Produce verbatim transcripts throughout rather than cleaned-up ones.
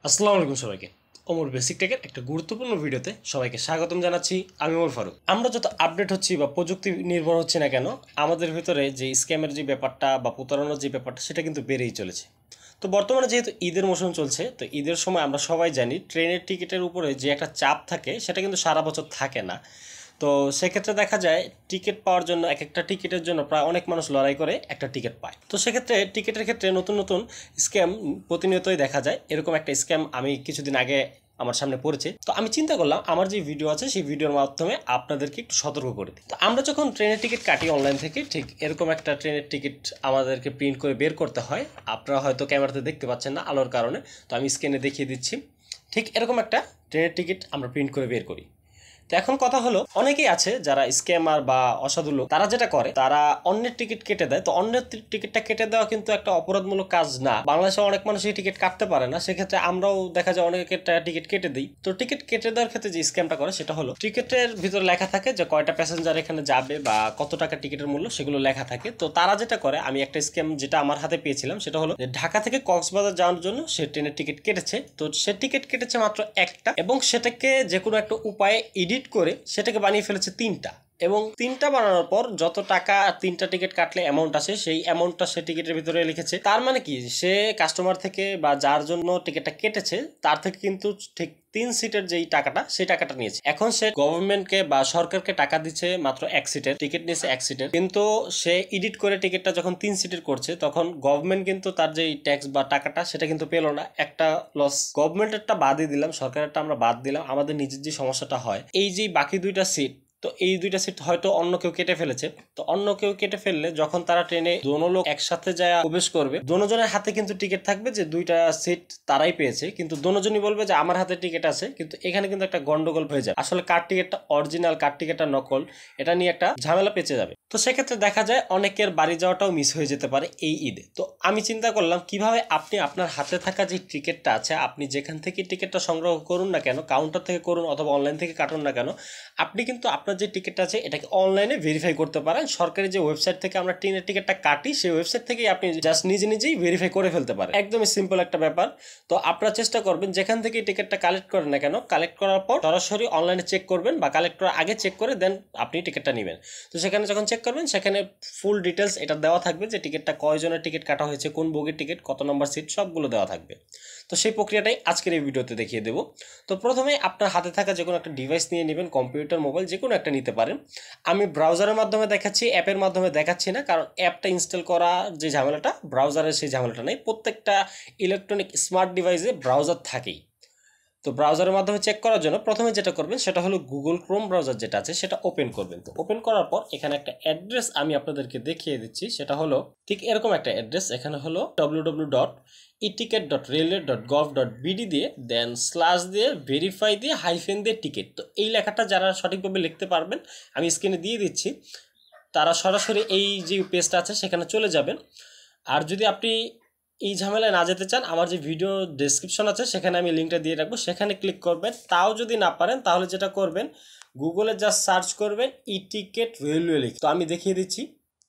আসসালামু আলাইকুম সবাইকে। ওমর বেসিক টেকের একটা গুরুত্বপূর্ণ ভিডিওতে সবাইকে স্বাগতম জানাচ্ছি। আমি ওমর ফারুক। আমরা যত আপডেট হচ্ছি বা প্রযুক্তি নির্ভর হচ্ছি না কেন, আমাদের ভিতরে যে স্ক্যামের যে ব্যাপারটা বা প্রতারণার যে ব্যাপারটা সেটা কিন্তু বেড়েই চলেছে। তো বর্তমানে যেহেতু ঈদের মৌসুম চলছে, তো ঈদের সময় আমরা সবাই জানি ট্রেনের টিকিটের উপরে যে একটা চাপ থাকে সেটা কিন্তু সারা বছর থাকে না। তো সেক্ষেত্রে দেখা যায় টিকিট পাওয়ার জন্য এক একটা টিকিটের জন্য প্রায় অনেক মানুষ লড়াই করে একটা টিকিট পায়। তো সেক্ষেত্রে টিকিটের ক্ষেত্রে নতুন নতুন স্ক্যাম প্রতিনিয়তই দেখা যায়। এরকম একটা স্ক্যাম আমি কিছুদিন আগে আমার সামনে পড়েছে। তো আমি চিন্তা করলাম আমার যে ভিডিও আছে সেই ভিডিওর মাধ্যমে আপনাদেরকে একটু সতর্ক করে দিই। তো আমরা যখন ট্রেনের টিকিট কাটি অনলাইন থেকে, ঠিক এরকম একটা ট্রেনের টিকিট আমাদেরকে প্রিন্ট করে বের করতে হয়। আপনারা হয়তো ক্যামেরাতে দেখতে পাচ্ছেন না আলোর কারণে, তো আমি স্ক্রিনে দেখিয়ে দিচ্ছি। ঠিক এরকম একটা ট্রেনের টিকিট আমরা প্রিন্ট করে বের করি। তো এখন কথা হলো, অনেকেই আছে যারা স্ক্যামার বা অসাধু লোক, তারা যেটা করে তারা অন্যের টিকিট কেটে দেয়। তো অন্যের টিকিটটা কেটে দেওয়া কিন্তু একটা অপরাধমূলক কাজ না। বাংলাদেশে অনেক মানুষ এই টিকিট কাটতে পারে না, সেক্ষেত্রে আমরাও দেখা যায় অনেকের টিকিট কেটে দিই। তো টিকিট কেটে দেওয়ার ক্ষেত্রে যে স্ক্যামটা করে সেটা হলো, টিকিটের ভিতরে লেখা থাকে যে কয়টা প্যাসেঞ্জার এখানে যাবে বা কত টাকা টিকিটের মূল্য, সেগুলো লেখা থাকে। তো তারা যেটা করে, আমি একটা স্ক্যাম যেটা আমার হাতে পেয়েছিলাম সেটা হলো যে ঢাকা থেকে কক্সবাজার যাওয়ার জন্য সে ট্রেনের টিকিট কেটেছে। তো সে টিকিট কেটেছে মাত্র একটা, এবং সেটাকে যে কোনো একটা উপায়ে এডিট করে সেটাকে বানিয়ে ফেলেছে তিনটা। এবং তিনটা বানানোর পর যত টাকা তিনটা টিকিট কাটলে অ্যামাউন্ট আসে, সেই অ্যামাউন্টটা সে টিকিটের ভিতরে লিখেছে। তার মানে কি, সে কাস্টমার থেকে বা যার জন্য টিকিটটা কেটেছে তার থেকে কিন্তু ঠিক তিন সিটের যেই টাকাটা, সেই টাকাটা নিয়েছে। এখন সে গভর্নমেন্টকে বা সরকারকে টাকা দিচ্ছে মাত্র এক সিটের টিকিট, নিয়েছে এক সিটের। কিন্তু সে এডিট করে টিকিটটা যখন তিন সিটের করছে, তখন গভর্নমেন্ট কিন্তু তার যেই ট্যাক্স বা টাকাটা সেটা কিন্তু পেলো না। একটা লস। গভর্নমেন্টেরটা বাদই দিলাম, সরকারেরটা আমরা বাদ দিলাম, আমাদের নিজের যে সমস্যাটা হয়, এই যে বাকি দুইটা সিট, তো এই দুইটা সিট হয়তো অন্য কেউ কেটে ফেলেছে। তো অন্য কেউ কেটে ফেললে যখন তারা ট্রেনে দোনো লোক একসাথে যায় প্রবেশ করবে, দোনোজনের হাতে কিন্তু টিকিট থাকবে যে দুইটা সিট তারাই পেয়েছে, কিন্তু দোনোজনই বলবে যে আমার হাতে টিকিট আছে। কিন্তু এখানে কিন্তু একটা গন্ডগোল হয়ে যাবে, আসলে কার টিকিটটা অরিজিনাল কার টিকিটটা নকল, এটা নিয়ে একটা ঝামেলা পেঁচে যাবে। তো সেক্ষেত্রে দেখা যায় অনেকের বাড়ি যাওয়াটাও মিস হয়ে যেতে পারে এই ঈদে। তো আমি চিন্তা করলাম কিভাবে আপনি আপনার হাতে থাকা যে টিকিটটা আছে, আপনি যেখান থেকে টিকিটটা সংগ্রহ করুন না কেন, কাউন্টার থেকে করুন অথবা অনলাইন থেকে কাটুন না কেন, আপনি কিন্তু আপনার যে টিকিটটা আছে এটাকে অনলাইনে ভেরিফাই করতে পারেন। সরকারি যে ওয়েবসাইট থেকে আমরা ট্রেনের টিকিটটা কাটি, সেই ওয়েবসাইট থেকেই আপনি জাস্ট নিজে নিজেই ভেরিফাই করে ফেলতে পারেন। একদমই সিম্পল একটা ব্যাপার। তো আপনারা চেষ্টা করবেন যেখান থেকে টিকিটটা কালেক্ট করেন না কেন, কালেক্ট করার পর সরাসরি অনলাইনে চেক করবেন বা কালেক্ট করার আগে চেক করে দেন আপনি টিকিটটা নেবেন। তো সেখানে যখন চেক করবেন, সেখানে ফুল ডিটেলস এটা দেওয়া থাকবে যে টিকিটটা কয়জনের টিকিট কাটা হয়েছে, কোন বগির টিকিট, কত নম্বর সিট, সবগুলো দেওয়া থাকবে। তো সেই প্রক্রিয়াটাই আজকের এই ভিডিওতে দেখিয়ে দেবো। তো প্রথমে আপনার হাতে থাকা যে কোনো একটা ডিভাইস নিয়ে নেবেন, কম্পিউটার, মোবাইল, যে কোনো একটা নিতে পারেন। আমি ব্রাউজারের মাধ্যমে দেখাচ্ছি, অ্যাপের মাধ্যমে দেখাচ্ছি না, কারণ অ্যাপটা ইনস্টল করা যে ঝামেলাটা, ব্রাউজারের সেই ঝামেলাটা নেই। প্রত্যেকটা ইলেকট্রনিক স্মার্ট ডিভাইসে ব্রাউজার থাকেই। তো ব্রাউজারের মাধ্যমে চেক করার জন্য প্রথমে যেটা করবেন সেটা হলো গুগল ক্রোম ব্রাউজার যেটা আছে সেটা ওপেন করবেন। তো ওপেন করার পর এখানে একটা অ্যাড্রেস আমি আপনাদেরকে দেখিয়ে দিচ্ছি, সেটা হলো ঠিক এরকম একটা অ্যাড্রেস। এখানে হলো W W W dot e ticket dot railway dot gov dot BD দিয়ে দেন স্ল্যাশ দিয়ে ভেরিফাই দিয়ে হাইফেন দিয়ে টিকিট। তো এই লেখাটা যারা সঠিকভাবে লিখতে পারবেন, আমি স্ক্রিনে দিয়ে দিচ্ছি, তারা সরাসরি এই যে পেজটা আছে সেখানে চলে যাবেন। আর যদি আপনি এই ঝামেলায় না যেতে চান, আমার যে ভিডিও ডেসক্রিপশন আছে সেখানে আমি লিঙ্কটা দিয়ে রাখবো, সেখানে ক্লিক করবেন। তাও যদি না পারেন তাহলে যেটা করবেন, গুগলে জাস্ট সার্চ করবেন ই টিকেট রেলওয়ে লিখে। তো আমি দেখিয়ে দিচ্ছি,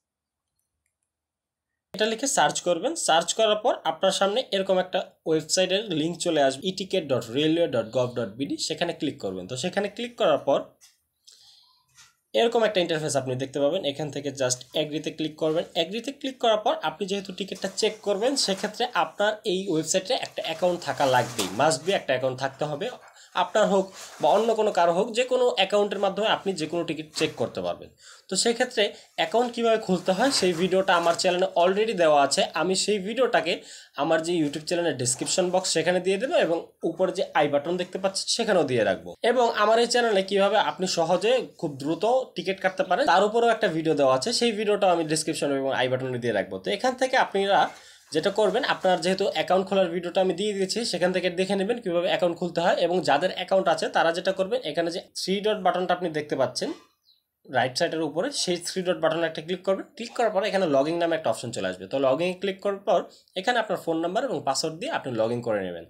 এটা লিখে সার্চ করবেন। সার্চ করার পর আপনার সামনে এরকম একটা ওয়েবসাইটের লিঙ্ক চলে আসবে, e ticket dot railway dot gov dot BD, সেখানে ক্লিক করবেন। তো সেখানে ক্লিক করার পর এরকম একটা ইন্টারফেস আপনি দেখতে পাবেন। এখান থেকে জাস্ট এগ্রিতে ক্লিক করবেন। এগ্রিতে ক্লিক করার পর আপনি যেহেতু টিকিটটা চেক করবেন, সেক্ষেত্রে আপনার এই ওয়েবসাইটে একটা অ্যাকাউন্ট থাকা লাগবেই, মাস্ট বি একটা অ্যাকাউন্ট থাকতে হবে। আপনার হোক বা অন্য কোনো কারো হোক, যে কোনো অ্যাকাউন্টের মাধ্যমে আপনি যে কোনো টিকিট চেক করতে পারবেন। তো সেক্ষেত্রে অ্যাকাউন্ট কীভাবে খুলতে হয় সেই ভিডিওটা আমার চ্যানেলে অলরেডি দেওয়া আছে। আমি সেই ভিডিওটাকে আমার যে ইউটিউব চ্যানেলের ডিসক্রিপশন বক্স সেখানে দিয়ে দেবো, এবং উপরে যে আই বাটন দেখতে পাচ্ছেন সেখানেও দিয়ে রাখবো। এবং আমার এই চ্যানেলে কীভাবে আপনি সহজে খুব দ্রুত টিকিট কাটতে পারেন তার উপরেও একটা ভিডিও দেওয়া আছে, সেই ভিডিওটাও আমি ডিসক্রিপশন এবং আই বাটনে দিয়ে রাখবো। তো এখান থেকে আপনারা যেটা করবেন, আপনার যেহেতু অ্যাকাউন্ট খোলার ভিডিওটা আমি দিয়ে দিয়েছি, সেখান থেকে দেখে নেবেন কীভাবে অ্যাকাউন্ট খুলতে হয়। এবং যাদের অ্যাকাউন্ট আছে তারা যেটা করবেন, এখানে যে থ্রি ডট বাটনটা আপনি দেখতে পাচ্ছেন রাইট সাইডের উপরে, সেই থ্রি ডট বাটনে একটা ক্লিক করবেন। ক্লিক করার পর এখানে লগইন নামে একটা অপশন চলে আসবে। তো লগইন ক্লিক করার পর এখানে আপনার ফোন নাম্বার এবং পাসওয়ার্ড দিয়ে আপনি লগ ইন করে নেবেন।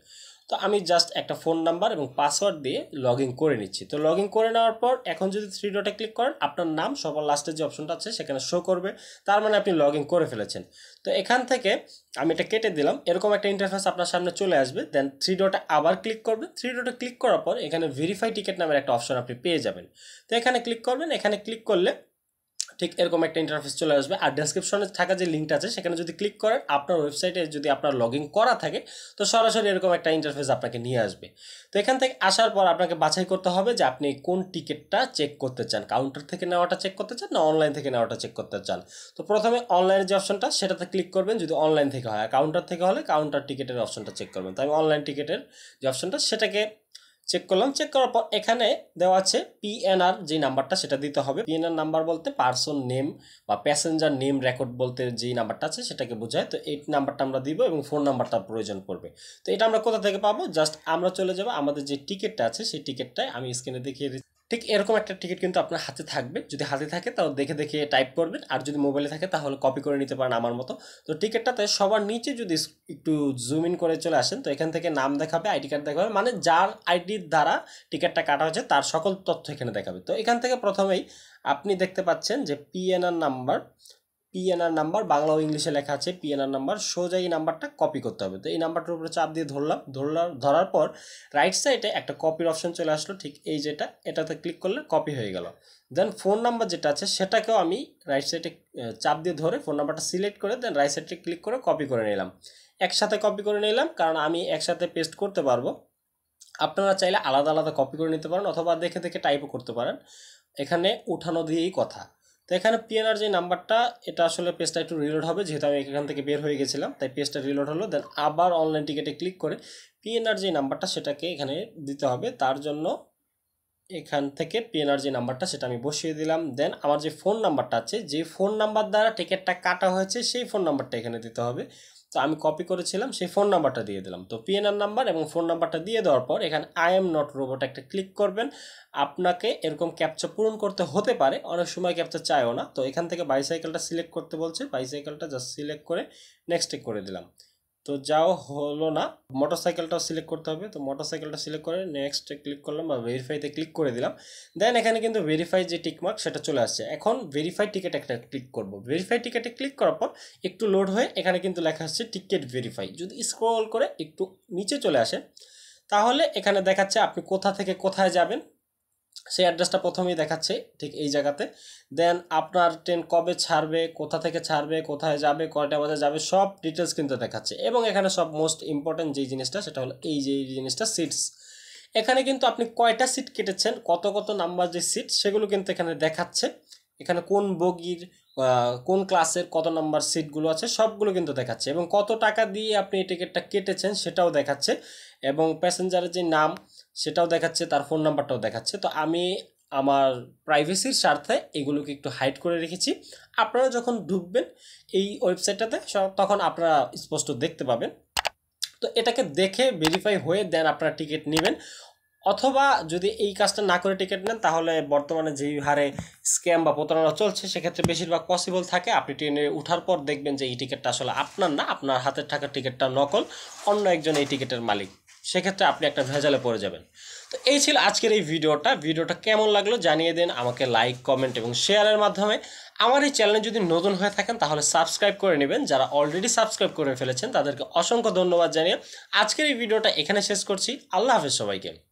তো আমি জাস্ট একটা ফোন নাম্বার এবং পাসওয়ার্ড দিয়ে লগ ইন করে নিচ্ছি। তো লগ ইন করে নেওয়ার পর এখন যদি থ্রি ডটে ক্লিক করেন আপনার নাম সবার লাস্টের যে অপশনটা আছে সেখানে শো করবে, তার মানে আপনি লগ ইন করে ফেলেছেন। তো এখান থেকে আমি এটা কেটে দিলাম, এরকম একটা ইন্টারফেস আপনার সামনে চলে আসবে। দেন থ্রি ডটে আবার ক্লিক করবেন, থ্রি ডটে ক্লিক করার পর এখানে ভেরিফাই টিকিট নামের একটা অপশন আপনি পেয়ে যাবেন। তো এখানে ক্লিক করবেন, এখানে ক্লিক করলে ঠিক এরকম একটা ইন্টারফেস চলে আসবে। আর ডেসক্রিপশনে থাকা যে লিঙ্কটা আছে সেখানে যদি ক্লিক করেন আপনার ওয়েবসাইটে যদি আপনার লগ ইন করা থাকে তো সরাসরি এরকম একটা ইন্টারফেস আপনাকে নিয়ে আসবে। তো এখান থেকে আসার পর আপনাকে বাছাই করতে হবে যে আপনি কোন টিকিটটা চেক করতে চান, কাউন্টার থেকে নেওয়াটা চেক করতে চান না অনলাইন থেকে নেওয়াটা চেক করতে চান। তো প্রথমে অনলাইনের যে অপশনটা সেটাতে ক্লিক করবেন যদি অনলাইন থেকে হয়, কাউন্টার থেকে হলে কাউন্টার টিকিটের অপশনটা চেক করবেন। তো আমি অনলাইন টিকিটের যে অপশনটা সেটাকে চেক করলাম। চেক করার পর এখানে দেওয়া আছে পিএনআর যে নাম্বারটা সেটা দিতে হবে। পিএনআর নাম্বার বলতে পার্সন নেম বা প্যাসেঞ্জার নেম রেকর্ড বলতে যেই নাম্বারটা আছে সেটাকে বোঝায়। তো এই নাম্বারটা আমরা দিব এবং ফোন নাম্বারটা প্রয়োজন পড়বে। তো এটা আমরা কোথা থেকে পাবো, জাস্ট আমরা চলে যাব আমাদের যে টিকিটটা আছে সেই টিকিটটাই আমি স্ক্রিনে দেখিয়ে দিচ্ছি। ঠিক এরকম একটা টিকিট কিন্তু আপনার হাতে থাকবে, যদি হাতে থাকে তাও দেখে দেখে টাইপ করবেন, আর যদি মোবাইলে থাকে তাহলে কপি করে নিতে পারেন আমার মতো। তো টিকিটটাতে সবার নিচে যদি একটু জুম ইন করে চলে আসেন তো এখান থেকে নাম দেখাবে, আইডি কার্ড দেখাবে, মানে যার আইডির দ্বারা টিকিটটা কাটা হয়েছে তার সকল তথ্য এখানে দেখাবে। তো এখান থেকে প্রথমেই আপনি দেখতে পাচ্ছেন যে PNR number, PNR number Bangla ও ইংলিশে লেখা আছে পিএনআর নাম্বার, সোজা এই নাম্বারটা কপি করতে হবে। তো এই নাম্বারটার উপরে চাপ দিয়ে ধরলাম, ধরলাম ধরার পর রাইট সাইডে একটা কপির অপশন চলে আসলো, ঠিক এই যেটা, এটাতে ক্লিক করলে কপি হয়ে গেল। দেন ফোন নাম্বার যেটা আছে সেটাকেও আমি রাইট সাইডে চাপ দিয়ে ধরে ফোন নাম্বারটা সিলেক্ট করে দেন রাইট সাইডে ক্লিক করে কপি করে নিলাম। একসাথে কপি করে নিলাম কারণ আমি একসাথে পেস্ট করতে পারবো। আপনারা চাইলে আলাদা আলাদা কপি করে নিতে পারেন অথবা দেখে দেখে টাইপও করতে পারেন, এখানে উঠানো দিয়েই কথা। তো এখানে পিএনআর যে নাম্বারটা এটা আসলে পেজটা একটু রিলোড হবে যেহেতু আমি এখান থেকে বের হয়ে গেছিলাম, তাই পেজটা রিলোড হলো। দেন আবার অনলাইন টিকিটে ক্লিক করে পিএনআর যে নাম্বারটা সেটাকে এখানে দিতে হবে, তার জন্য এখান থেকে পিএনআর যে নাম্বারটা সেটা আমি বসিয়ে দিলাম। দেন আমার যে ফোন নাম্বারটা আছে, যে ফোন নাম্বার দ্বারা টিকিটটা কাটা হয়েছে সেই ফোন নাম্বারটা এখানে দিতে হবে। তো আমি কপি করেছিলাম সেই ফোন নাম্বারটা দিয়ে দিলাম। তো পিএনআর নাম্বার এবং ফোন নাম্বারটা দিয়ে দেওয়ার পর এখানে আই এম নট রোবট একটা ক্লিক করবেন। আপনাকে এরকম ক্যাপচা পূরণ করতে হতে পারে, অনেক সময় ক্যাপচা চায়ও না। তো এখান থেকে বাইসাইকেলটা সিলেক্ট করতে বলছে, বাইসাইকেলটা জাস্ট সিলেক্ট করে নেক্সটে করে দিলাম। তো যাও হলো না, মোটরসাইকেলটাও সিলেক্ট করতে হবে। তো মোটরসাইকেলটা সিলেক্ট করে নেক্সটে ক্লিক করলাম বা ভেরিফাইতে ক্লিক করে দিলাম। দেন এখানে কিন্তু ভেরিফাই যে টিকমার্ক সেটা চলে আসছে। এখন ভেরিফাই টিকিট একটা ক্লিক করব। ভেরিফাই টিকিটে ক্লিক করার পর একটু লোড হয়ে এখানে কিন্তু লেখা আসছে টিকিট ভেরিফাই। যদি স্ক্রল করে একটু নিচে চলে আসে তাহলে এখানে দেখাচ্ছে আপনি কোথা থেকে কোথায় যাবেন, সেই অ্যাড্রেসটা প্রথমেই দেখাচ্ছে ঠিক এই জায়গাতে। দেন আপনার ট্রেন কবে ছাড়বে, কোথা থেকে ছাড়বে, কোথায় যাবে, কয়টা বাজে যাবে, সব ডিটেলস কিন্তু দেখাচ্ছে। এবং এখানে সব মোস্ট ইম্পর্টেন্ট যেই জিনিসটা সেটা হলো এই যে জিনিসটা সিটস, এখানে কিন্তু আপনি কয়টা সিট কেটেছেন, কত কত নাম্বার যে সিট সেগুলো কিন্তু এখানে দেখাচ্ছে। এখানে কোন বগির কোন ক্লাসের কত নাম্বার সিটগুলো আছে সবগুলো কিন্তু দেখাচ্ছে, এবং কত টাকা দিয়ে আপনি এই টিকিটটা কেটেছেন সেটাও দেখাচ্ছে, এবং প্যাসেঞ্জারের যে নাম সেটাও দেখাচ্ছে, তার ফোন নাম্বারটাও দেখাচ্ছে। তো আমি আমার প্রাইভেসির স্বার্থে এগুলোকে একটু হাইড করে রেখেছি। আপনারা যখন ঢুকবেন এই ওয়েবসাইটটাতে তখন আপনারা স্পষ্ট দেখতে পাবেন। তো এটাকে দেখে ভেরিফাই হয়ে দেন আপনারা টিকিট নেবেন, অথবা যদি এই কাজটা না করে টিকিট নেন তাহলে বর্তমানে যেই হারে স্ক্যাম বা প্রতারণা চলছে সেক্ষেত্রে বেশিরভাগ পসিবল থাকে আপনি ট্রেনে উঠার পর দেখবেন যে এই টিকিটটা আসলে আপনার না, আপনার হাতের থাকা টিকিটটা নকল, অন্য একজন এই টিকিটের মালিক, সেক্ষেত্রে আপনি একটা ভেজালে পড়ে যাবেন। তো এই ছিল আজকের এই ভিডিওটা। ভিডিওটা কেমন লাগলো জানিয়ে দিন আমাকে লাইক, কমেন্ট এবং শেয়ারের মাধ্যমে। আমার এই চ্যানেলে যদি নতুন হয়ে থাকেন তাহলে সাবস্ক্রাইব করে নেবেন, যারা অলরেডি সাবস্ক্রাইব করে ফেলেছেন তাদেরকে অসংখ্য ধন্যবাদ জানিয়ে আজকের এই ভিডিওটা এখানে শেষ করছি। আল্লাহ হাফেজ সবাইকে।